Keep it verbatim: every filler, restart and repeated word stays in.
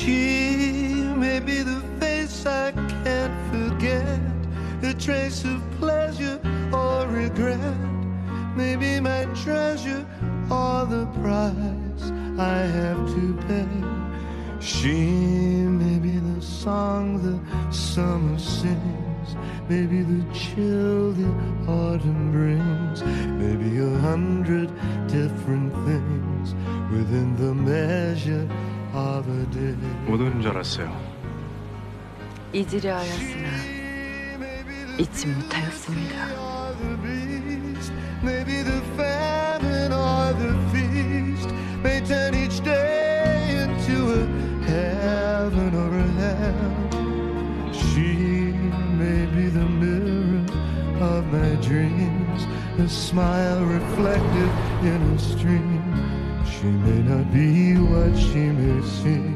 She may be the face I can't forget, a trace of pleasure or regret, maybe my treasure or the price I have to pay. She may be the song the summer sings, maybe the chill the autumn brings, maybe a hundred different things within the measure of a day. 못 오는 줄 알았어요. 잊으려 하였으나 잊지 못하였습니다. Maybe the famine or the feast may turn each day into a heaven or a hell. She may be the mirror of my dreams, a smile reflected in a stream. She may not be what she may seem.